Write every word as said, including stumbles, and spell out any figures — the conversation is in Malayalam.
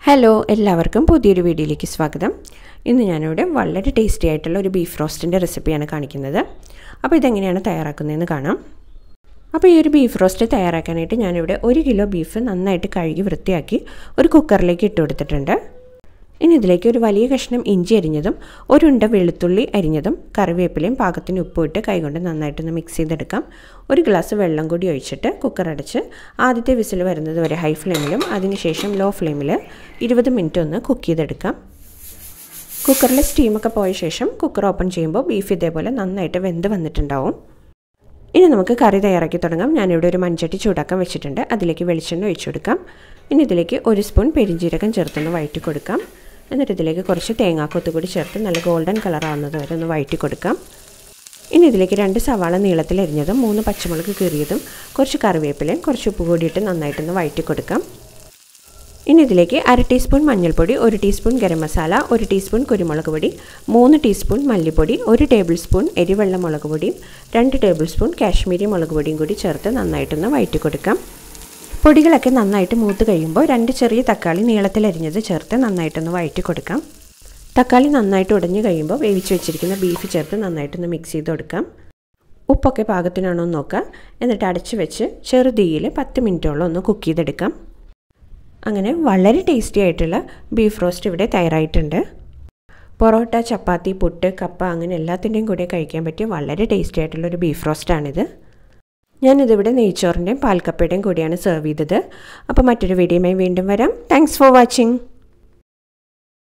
ഹലോ എല്ലാവർക്കും പുതിയൊരു വീഡിയോയിലേക്ക് സ്വാഗതം. ഇന്ന് ഞാനിവിടെ വളരെ ടേസ്റ്റി ആയിട്ടുള്ള ഒരു ബീഫ് റോസ്റ്റിൻ്റെ റെസിപ്പിയാണ് കാണിക്കുന്നത്. അപ്പോൾ ഇതെങ്ങനെയാണ് തയ്യാറാക്കുന്നതെന്ന് കാണാം. അപ്പോൾ ഈ ഒരു ബീഫ് റോസ്റ്റ് തയ്യാറാക്കാനായിട്ട് ഞാനിവിടെ ഒരു കിലോ ബീഫ് നന്നായിട്ട് കഴുകി വൃത്തിയാക്കി ഒരു കുക്കറിലേക്ക് ഇട്ട് കൊടുത്തിട്ടുണ്ട്. ഇനി ഇതിലേക്ക് ഒരു വലിയ കഷ്ണം ഇഞ്ചി അരിഞ്ഞതും ഒരു ഉണ്ട വെളുത്തുള്ളി അരിഞ്ഞതും കറിവേപ്പിലയും പാകത്തിന് ഉപ്പും ഇട്ട് കൈകൊണ്ട് നന്നായിട്ടൊന്ന് മിക്സ് ചെയ്തെടുക്കാം. ഒരു ഗ്ലാസ് വെള്ളം കൂടി ഒഴിച്ചിട്ട് കുക്കർ അടച്ച് ആദ്യത്തെ വിസിൽ വരുന്നത് വരെ ഹൈ ഫ്ലെയിമിലും അതിനുശേഷം ലോ ഫ്ലെയിമിൽ ഇരുപത് മിനിറ്റ് ഒന്ന് കുക്ക് ചെയ്തെടുക്കാം. കുക്കറിലെ സ്റ്റീമൊക്കെ പോയ ശേഷം കുക്കർ ഓപ്പൺ ചെയ്യുമ്പോൾ ബീഫ് ഇതേപോലെ നന്നായിട്ട് വെന്ത് വന്നിട്ടുണ്ടാവും. ഇനി നമുക്ക് കറി തയ്യാറാക്കി തുടങ്ങാം. ഞാനിവിടെ ഒരു മൺചട്ടി ചൂടാക്കാൻ വെച്ചിട്ടുണ്ട്. അതിലേക്ക് വെളിച്ചെണ്ണ ഒഴിച്ചു കൊടുക്കാം. ഇനി ഇതിലേക്ക് ഒരു സ്പൂൺ പെരിഞ്ജീരകം ചേർത്തൊന്ന് വഴറ്റി കൊടുക്കാം. എന്നിട്ട് ഇതിലേക്ക് കുറച്ച് തേങ്ങാക്കൊത്ത് കൂടി ചേർത്ത് നല്ല ഗോൾഡൻ കളർ ആവുന്നത് വരെ ഒന്ന് വഴറ്റി കൊടുക്കാം. ഇനി ഇതിലേക്ക് രണ്ട് സവാള നീളത്തിൽ അരിഞ്ഞതും മൂന്ന് പച്ചമുളക് കീറിയതും കുറച്ച് കറിവേപ്പിലയും കുറച്ച് ഉപ്പ് കൂടിയിട്ട് നന്നായിട്ടൊന്ന് വഴറ്റി കൊടുക്കാം. ഇനി ഇതിലേക്ക് അര ടീസ്പൂൺ മഞ്ഞൾപ്പൊടി, ഒരു ടീസ്പൂൺ ഗരം മസാല, ഒരു ടീസ്പൂൺ കുരുമുളക് പൊടി, മൂന്ന് ടീസ്പൂൺ മല്ലിപ്പൊടി, ഒരു ടേബിൾ സ്പൂൺ എരിവെള്ള മുളക് പൊടിയും രണ്ട് ടേബിൾ സ്പൂൺ കാശ്മീരി മുളക് പൊടിയും കൂടി ചേർത്ത് നന്നായിട്ടൊന്ന് വഴറ്റി കൊടുക്കാം. പൊടികളൊക്കെ നന്നായിട്ട് മൂത്ത് കഴിയുമ്പോൾ രണ്ട് ചെറിയ തക്കാളി നീളത്തിൽ അരിഞ്ഞത് ചേർത്ത് നന്നായിട്ടൊന്ന് വഴറ്റി കൊടുക്കാം. തക്കാളി നന്നായിട്ട് ഉടഞ്ഞു കഴിയുമ്പോൾ വേവിച്ച് വെച്ചിരിക്കുന്ന ബീഫ് ചേർത്ത് നന്നായിട്ടൊന്ന് മിക്സ് ചെയ്ത് കൊടുക്കാം. ഉപ്പൊക്കെ പാകത്തിനാണോ എന്ന് നോക്കുക. എന്നിട്ട് അടച്ച് വെച്ച് ചെറുതീയിൽ പത്ത് മിനിറ്റോളം ഒന്ന് കുക്ക് ചെയ്തെടുക്കാം. അങ്ങനെ വളരെ ടേസ്റ്റി ആയിട്ടുള്ള ബീഫ് റോസ്റ്റ് ഇവിടെ തയ്യാറായിട്ടുണ്ട്. പൊറോട്ട, ചപ്പാത്തി, പുട്ട്, കപ്പ അങ്ങനെ എല്ലാത്തിൻ്റെയും കൂടെ കഴിക്കാൻ പറ്റിയ വളരെ ടേസ്റ്റി ആയിട്ടുള്ളൊരു ബീഫ് റോസ്റ്റാണിത്. ഞാനിതിവിടെ നെയ്ച്ചോറിൻ്റെയും പാൽക്കപ്പയുടെയും കൂടിയാണ് സെർവ് ചെയ്തത്. അപ്പോൾ മറ്റൊരു വീഡിയോയുമായി വീണ്ടും വരാം. Thanks for watching.